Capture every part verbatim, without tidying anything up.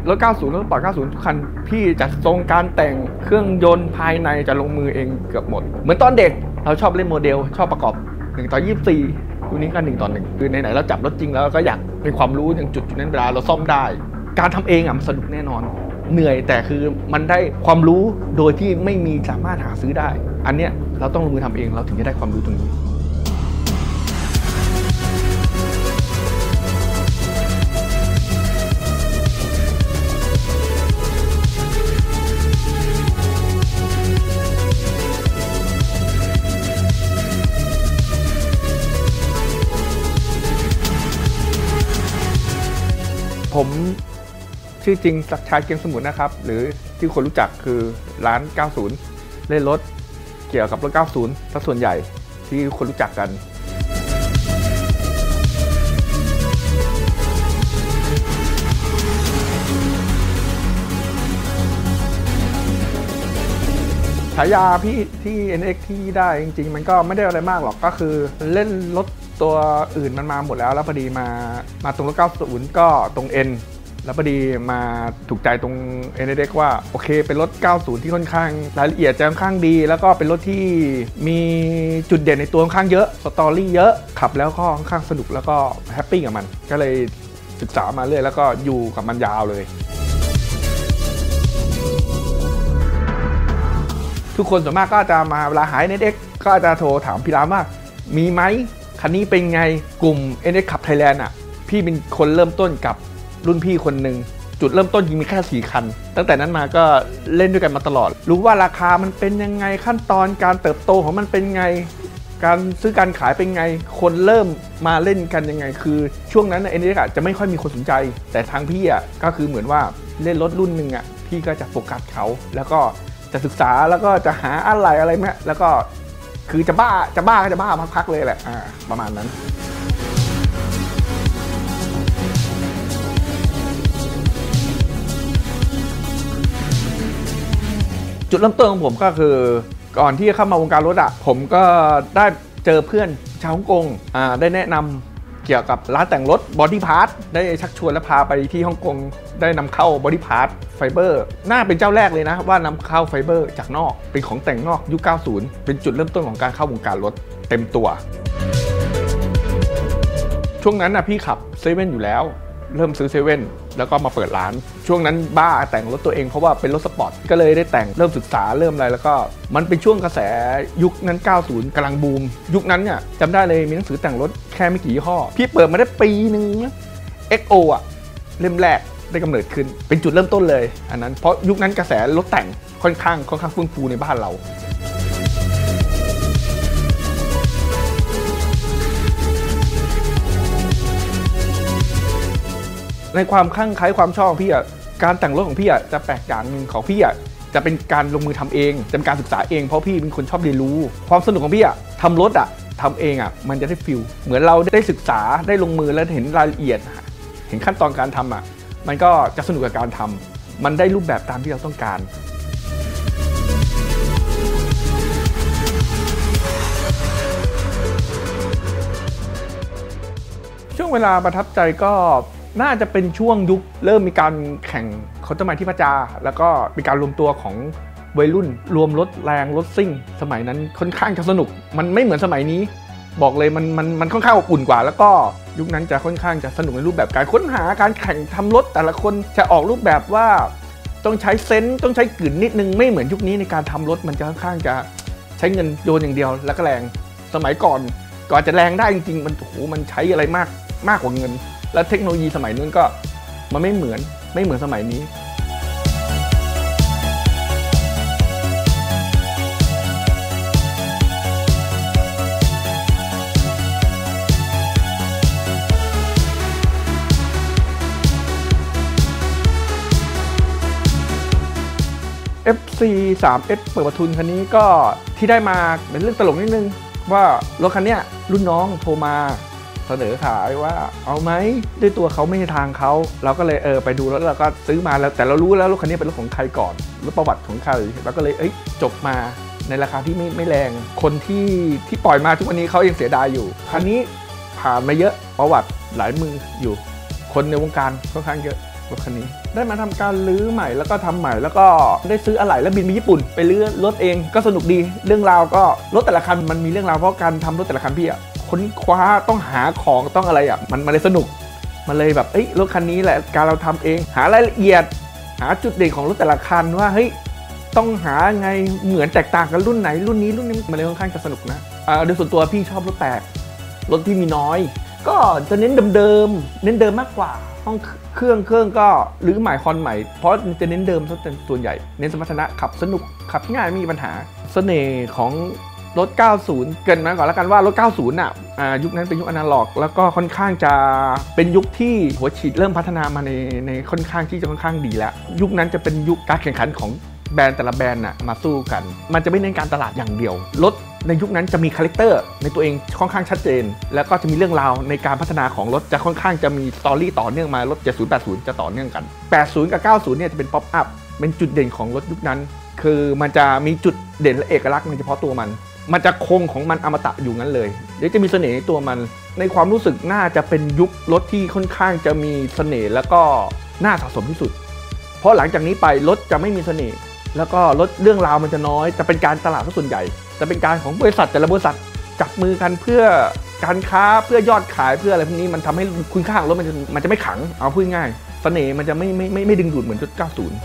รถเก้าสิบรถสปอร์ตเก้าสิบทุกคันพี่จัดทรงการแต่งเครื่องยนต์ภายในจะลงมือเองเกือบหมดเหมือนตอนเด็กเราชอบเล่นโมเดลชอบประกอบหนึ่งต่อยี่สิบสี่ตัวนี้ก็หนึ่งต่อหนึ่งคือไหนๆเราจับรถจริงแล้วก็อยากเป็นความรู้อย่างจุดจุดนั้นเวลาเราซ่อมได้การทำเองอ่ะมันสนุกแน่นอนเหนื่อยแต่คือมันได้ความรู้โดยที่ไม่มีสามารถหาซื้อได้อันเนี้ยเราต้องลงมือทำเองเราถึงจะได้ความรู้ตรงนี้ผมชื่อจริงศักดิ์ชัยเกียงสมุทรนะครับหรือที่คนรู้จักคือร้านเก้าสิบเล่นรถเกี่ยวกับรถเก้าสิบซะส่วนใหญ่ที่คนรู้จักกันฉายาพี่ที่ เอ็น เอ็กซ์ ที่ได้จริงๆมันก็ไม่ได้อะไรมากหรอกก็คือเล่นรถตัวอื่นมันมาหมดแล้วแล้วพอดีมามาตรงรถเก้าสิบก็ตรง N แล้วพอดีมาถูกใจตรง เอ็น เอ็กซ์ ว่าโอเคเป็นรถเก้าสิบที่ค่อนข้างรายละเอียดจะค่อนข้างดีแล้วก็เป็นรถที่มีจุดเด่นในตัวค่อนข้างเยอะสตอรี่เยอะขับแล้วก็ค่อนข้างสนุกแล้วก็แฮปปี้กับมันก็เลยศึกษามาเรื่อยแล้วก็อยู่กับมันยาวเลยทุกคนส่วนมากก็จะมาเวลาหาย เอ็น เอ็กซ์ ก็จะโทรถามพี่รามว่ามีไหมคันนี้เป็นไงกลุ่ม เอ็น เอ็กซ์ ขับไทยแลนด์อ่ะพี่เป็นคนเริ่มต้นกับรุ่นพี่คนหนึ่งจุดเริ่มต้นจริงมีแค่สี่คันตั้งแต่นั้นมาก็เล่นด้วยกันมาตลอดรู้ว่าราคามันเป็นยังไงขั้นตอนการเติบโตของมันเป็นไงการซื้อการขายเป็นไงคนเริ่มมาเล่นกันยังไงคือช่วงนั้น เอ็น เอ็กซ์ จะไม่ค่อยมีคนสนใจแต่ทางพี่อ่ะก็คือเหมือนว่าเล่นรถรุ่นหนึ่งอ่ะพี่ก็จะโฟกัสเขาแล้วก็จะศึกษาแล้วก็จะหาอะไรอะไรแม่แล้วก็คือจะบ้าจะบ้าก็จะบ้าพักๆเลยแหละอ่าประมาณนั้นจุดเริ่มต้นของผมก็คือก่อนที่จะเข้ามาวงการรถอ่ะผมก็ได้เจอเพื่อนชาวฮ่องกงอ่าได้แนะนำเกี่ยวกับร้านแต่งรถบอดี้พาร์ทได้ชักชวนและพาไปที่ฮ่องกงได้นำเข้าบอดี้พาร์ทไฟเบอร์น่าเป็นเจ้าแรกเลยนะว่านำเข้าไฟเบอร์จากนอกเป็นของแต่งนอกยุคเก้าสิบเป็นจุดเริ่มต้นของการเข้าวงการรถเต็มตัวช่วงนั้นนะพี่ขับเซเว่นอยู่แล้วเริ่มซื้อเซเว่นแล้วก็มาเปิดร้านช่วงนั้นบ้าแต่งรถตัวเองเพราะว่าเป็นรถสปอร์ตก็เลยได้แต่งเริ่มศึกษาเริ่มอะไรแล้วก็มันเป็นช่วงกระแสยุคนั้นเก้าสิบกำลังบูมยุคนั้นเนี่ยจำได้เลยมีหนังสือแต่งรถแค่ไม่กี่ยี่ห้อพี่เปิดมาได้ปีนึง เอ็กซ์ โอ อ่ะเล่มแรกได้กำเนิดขึ้นเป็นจุดเริ่มต้นเลยอันนั้นเพราะยุคนั้นกระแสรถแต่งค่อนข้างค่อนข้างฟื้นฟูในบ้านเราในความคลั่งไคล้ความชอบของพี่อ่ะการแต่งรถของพี่อ่ะจะแปลกอย่างหนึ่งของพี่อ่ะจะเป็นการลงมือทำเองจะเป็นการศึกษาเองเพราะพี่เป็นคนชอบเรียนรู้ความสนุกของพี่อ่ะทำรถอ่ะทำเองอ่ะมันจะได้ฟิลเหมือนเราได้ศึกษาได้ลงมือแล้วเห็นรายละเอียดเห็นขั้นตอนการทำอ่ะมันก็จะสนุกกับการทำมันได้รูปแบบตามที่เราต้องการช่วงเวลาประทับใจก็น่าจะเป็นช่วงยุคเริ่มมีการแข่งเขาจะมาที่พระจาแล้วก็มีการรวมตัวของวัยรุ่นรวมรถแรงรถซิ่งสมัยนั้นค่อนข้างจะสนุกมันไม่เหมือนสมัยนี้บอกเลยมันมันมันค่อนข้างอบอุ่นกว่าแล้วก็ยุคนั้นจะค่อนข้างจะสนุกในรูปแบบการค้นหาการแข่งทำรถแต่ละคนจะออกรูปแบบว่าต้องใช้เซนส์ต้องใช้กลิ่นนิดนึงไม่เหมือนยุคนี้ในการทำรถมันจะค่อนข้างจะใช้เงินโยนอย่างเดียวแล้วก็แรงสมัยก่อนก่อนจะแรงได้จริงๆมันโอ้โหมันใช้อะไรมากมากกว่าเงินและเทคโนโลยีสมัยนู้นก็มันไม่เหมือนไม่เหมือนสมัยนี้ เอฟ ซี สาม เอส เปิดประทุนคันนี้ก็ที่ได้มาเป็นเรื่องตลกนิดนึงว่ารถคันนี้รุ่นน้องโทรมาเสนอขายว่าเอาไหมด้วยตัวเขาไม่ใช่ทางเขาเราก็เลยเออไปดูแล้วเราก็ซื้อมาแล้วแต่เรารู้แล้วรถคันนี้เป็นรถของใครก่อนรถประวัติของใครเราก็เลยเอ้ยจบมาในราคาที่ไม่ไม่แรงคนที่ที่ปล่อยมาทุกวันนี้เขายังเสียดายอยู่คันนี้ผ่านมาเยอะประวัติหลายมืออยู่คนในวงการค่อนข้างเยอะรถคันนี้ได้มาทำการรื้อใหม่แล้วก็ทำใหม่แล้วก็ได้ซื้ออะไหล่แล้วบินไปญี่ปุ่นไปรื้อรถเองก็สนุกดีเรื่องราวก็รถแต่ละคันมันมีเรื่องราวเพราะการทำรถแต่ละคันพี่อะค้นคว้าต้องหาของต้องอะไรอะมันมันเลยสนุกมันเลยแบบเอ้ยรถคันนี้แหละการเราทำเองหารายละเอียดหาจุดเด่นของรถแต่ละคันว่าเฮ้ยต้องหาไงเหมือนแตกต่างกันรุ่นไหนรุ่นนี้รุ่นนี้มันเลยค่อนข้างจะสนุกนะอ่าโดยส่วนตัวพี่ชอบรถแปลกรถที่มีน้อยก็จะเน้นเดิมๆเน้นเดิมมากกว่าห้องเครื่องเครื่องก็หรือหมายคอนใหม่เพราะจะเน้นเดิมซะเป็นส่วนใหญ่เน้นสมรรถนะขับสนุกขับง่ายไม่มีปัญหาเสน่ห์ของรถเก้าสิบเกินมาก่อนแล้วกันว่ารถเก้าสิบน่ะยุคนั้นเป็นยุคอนาล็อกแล้วก็ค่อนข้างจะเป็นยุคที่หัวฉีดเริ่มพัฒนามาในในค่อนข้างที่จะค่อนข้างดีแล้วยุคนั้นจะเป็นยุคการแข่งขันของแบรนด์แต่ละแบรนด์น่ะมาสู้กันมันจะไม่เน้นการตลาดอย่างเดียวรถในยุคนั้นจะมีคาแรคเตอร์ในตัวเองค่อนข้างชัดเจนแล้วก็จะมีเรื่องราวในการพัฒนาของรถจะค่อนข้างจะมีสตอรี่ต่อเนื่องมารถเจ็ดสิบ แปดสิบจะต่อเนื่องกันแปดสิบกับเก้าสิบเนี่ยจะเป็นป๊อปอัพเป็นจุดเด่นของรถยุคนั้นคือมันจะมีจุดเด่นและเอกลักษณ์ในเฉพาะตัวมันมันจะคงของมันอมตะอยู่งั้นเลยเดี๋ยวจะมีเสน่ห์ในตัวมันในความรู้สึกน่าจะเป็นยุครถที่ค่อนข้างจะมีเสน่ห์แล้วก็น่าสะสมที่สุดเพราะหลังจากนี้ไปรถจะไม่มีเสน่ห์แล้วก็รถเรื่องราวมันจะน้อยจะเป็นการตลาดส่วนใหญ่จะเป็นการของบริษัทแต่ละบริษัทจับมือกันเพื่อการค้าเพื่อยอดขายเพื่ออะไรพวกนี้มันทำให้คุณค่าของรถมันจะมันจะไม่ขังเอาพูดง่ายเสน่ห์มันจะไม่ไม่ไม่ไม่ดึงดูดเหมือนรถเก้าสิบ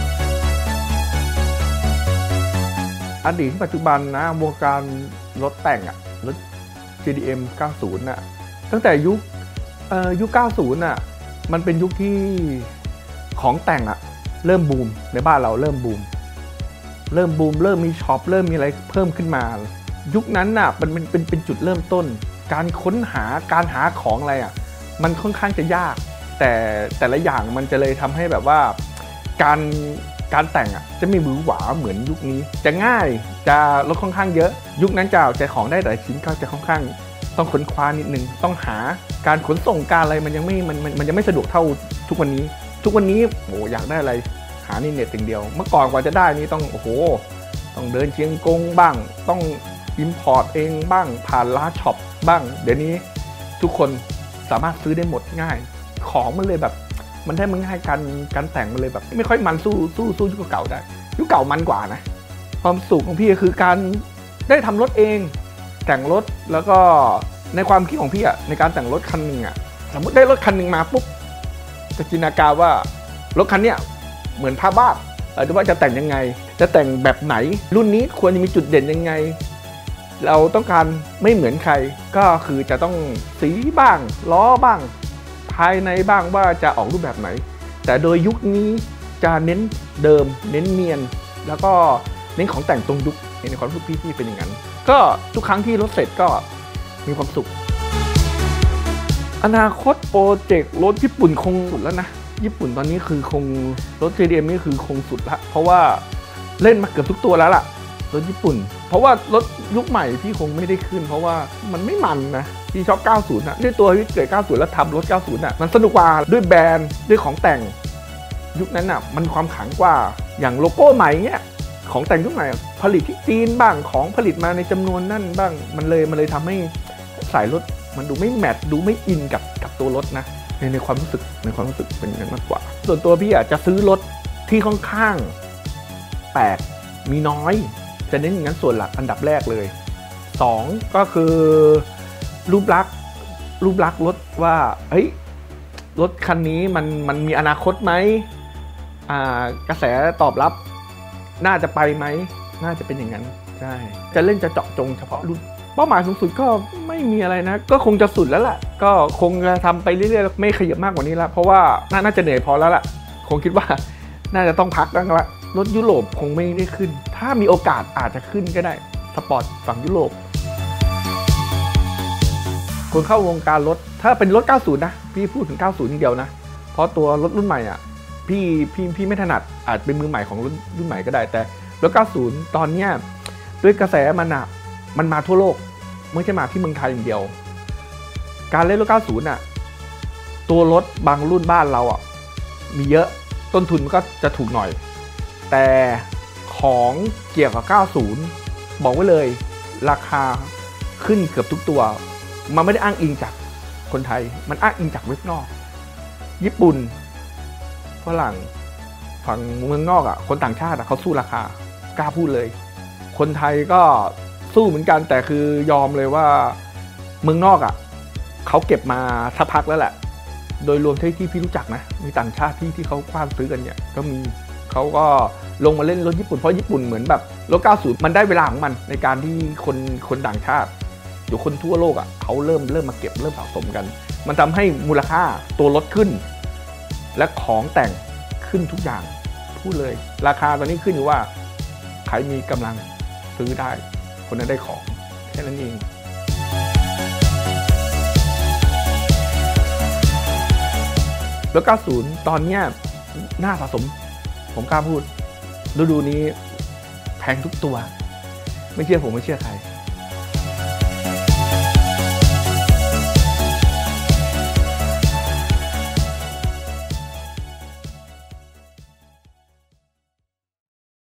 อดีตปัจจุบันนะวงการรถแต่งอะรถ เจ ดี เอ็ม เก้าสิบน่ะตั้งแต่ยุคเอ่อยุคเก้าสิบน่ะมันเป็นยุคที่ของแต่งอะเริ่มบูมในบ้านเราเริ่มบูมเริ่มบูมเริ่มมีช็อปเริ่มมีอะไรเพิ่มขึ้นมายุคนั้นน่ะมันเป็นเป็นเป็นจุดเริ่มต้นการค้นหาการหาของอะไรอ่ะมันค่อนข้างจะยากแต่แต่ละอย่างมันจะเลยทำให้แบบว่าการการแต่งอ่ะจะไม่มือหวาเหมือนยุคนี้จะง่ายจะลดค่อนข้างเยอะยุคนั้นจะเอาใจของได้หลายชิ้นก็จะค่อนข้างต้องค้นคว้านิดนึงต้องหาการขนส่งการอะไรมันยังไม่มันมันยังไม่สะดวกเท่าทุกวันนี้ทุกวันนี้โอ้อยากได้อะไรหาในเน็ตอย่างเดียวเมื่อก่อนกว่าจะได้นี่ต้องโอ้โหต้องเดินเชียงกงบ้างต้องอิมพอร์ตเองบ้างผ่านร้านช็อปบ้างเดี๋ยวนี้ทุกคนสามารถซื้อได้หมดง่ายของมันเลยแบบมันได้มันง่ายการการแต่งมันเลยแบบไม่ค่อยมันสู้สู้สู้ยุคเก่าได้ยุคเก่ามันกว่านะความสุขของพี่ก็คือการได้ทำรถเองแต่งรถแล้วก็ในความคิดของพี่อะในการแต่งรถคันหนึ่งอะสมมติได้รถคันหนึ่งมาปุ๊บจะจินตนาการว่ารถคันเนี้ยเหมือนภาพวาดหรือว่าจะแต่งยังไงจะแต่งแบบไหนรุ่นนี้ควรจะมีจุดเด่นยังไงเราต้องการไม่เหมือนใครก็คือจะต้องสีบ้างล้อบ้างภายในบ้างว่าจะออกรูปแบบไหนแต่โดยยุคนี้จะเน้นเดิมเน้นเนียนแล้วก็เน้นของแต่งตรงยุคในความรู้สึกพี่ๆเป็นอย่างนั้นก็ทุกครั้งที่รถเสร็จก็มีความสุขอนาคตโปรเจกต์รถญี่ปุ่นคงสุดแล้วนะญี่ปุ่นตอนนี้คือคงรถ เจ ดี เอ็ม นี่คือคงสุดละเพราะว่าเล่นมาเกือบทุกตัวแล้วล่ะรถญี่ปุ่นเพราะว่ารถยุคใหม่พี่คงไม่ได้ขึ้นเพราะว่ามันไม่มันนะพี่ชอบเก้าสิบนะด้วยตัวพี่เกิดเก้าสิบแล้วทำรถเก้าสิบน่ะมันสนุกกว่าด้วยแบรนด์ด้วยของแต่งยุคนั้นน่ะมันความขลังกว่าอย่างโลโก้ใหม่เนี้ยของแต่งยุคใหม่ผลิตที่จีนบ้างของผลิตมาในจำนวนนั่นบ้างมันเลยมันเลยทำให้สายรถมันดูไม่แมทดูไม่อินกับกับตัวรถนะในในความรู้สึกในความรู้สึกเป็นอย่างนั้นมากกว่าส่วนตัวพี่อ่ะจะซื้อรถที่ค่อนข้างแปลกมีน้อยจะเน้นอย่างนั้นส่วนหลักอันดับแรกเลยสองก็คือรูปลักษณ์รูปลักษณ์รถว่าเฮ้ยรถคันนี้มันมันมีอนาคตไหมอ่ากระแสตอบรับน่าจะไปไหมน่าจะเป็นอย่างนั้นใช่จะเล่นจะเจาะจงเฉพาะรุ่นเป้าหมายสูงสุดก็ไม่มีอะไรนะก็คงจะสุดแล้วล่ะก็คงจะทำไปเรื่อยๆไม่ขยับมากกว่านี้แล้วเพราะว่าน่าจะเหนื่อยพอแล้วล่ะคงคิดว่าน่าจะต้องพักบ้างละรถยุโรปคงไม่ได้ขึ้นถ้ามีโอกาสอาจจะขึ้นก็ได้สปอร์ตฝั่งยุโรปคนเข้าวงการรถถ้าเป็นรถเก้าสิบนะพี่พูดถึงเก้าสิบนิดเดียวนะเพราะตัวรถรุ่นใหม่อ่ะพี่พี่พี่ไม่ถนัดอาจเป็นมือใหม่ของรถรุ่นใหม่ก็ได้แต่รถเก้าสิบตอนเนี้ยด้วยกระแสมันอ่ะมันมาทั่วโลกไม่ใช่มาที่เมืองไทยอย่างเดียวการเล่นรถเก้าสิบน่ะตัวรถบางรุ่นบ้านเราอ่ะมีเยอะต้นทุนก็จะถูกหน่อยแต่ของเกี่ยวกับเก้าสิบบอกไว้เลยราคาขึ้นเกือบทุกตัวมันไม่ได้อ้างอิงจากคนไทยมันอ้างอิงจากเว็บนอกญี่ปุ่นฝรั่งฝั่งเมืองนอกอ่ะคนต่างชาติอ่ะเขาสู้ราคากล้าพูดเลยคนไทยก็สู้เหมือนกันแต่คือยอมเลยว่าเมืองนอกอ่ะเขาเก็บมาสักพักแล้วแหละโดยรวมที่ที่พี่รู้จักนะมีต่างชาติที่ที่เขากว้านซื้อกันเนี่ยก็มีเขาก็ลงมาเล่นรถญี่ปุ่นเพราะญี่ปุ่นเหมือนแบบรถเก้าสิบมันได้เวลาของมันในการที่คนคนต่างชาติอยู่คนทั่วโลกอ่ะเขาเริ่มเริ่มมาเก็บเริ่มสะสมกันมันทำให้มูลค่าตัวรถขึ้นและของแต่งขึ้นทุกอย่างพูดเลยราคาตอนนี้ขึ้นอยู่ว่าใครมีกำลังซื้อได้คนนั้นได้ของแค่นั้นเองรถเก้าสิบตอนนี้น่าสะสมผมกล้าพูดฤดูนี้แพงทุกตัวไม่เชื่อผมไม่เชื่อใคร